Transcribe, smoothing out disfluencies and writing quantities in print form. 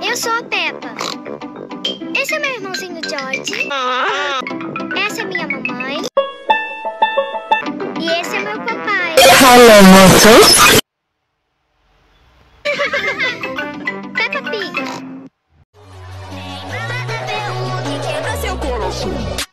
Eu sou a Peppa. Esse é meu irmãozinho George. Essa é minha mamãe. E esse é meu papai. Hello, moço. Peppa Pig. Quebra seu coração.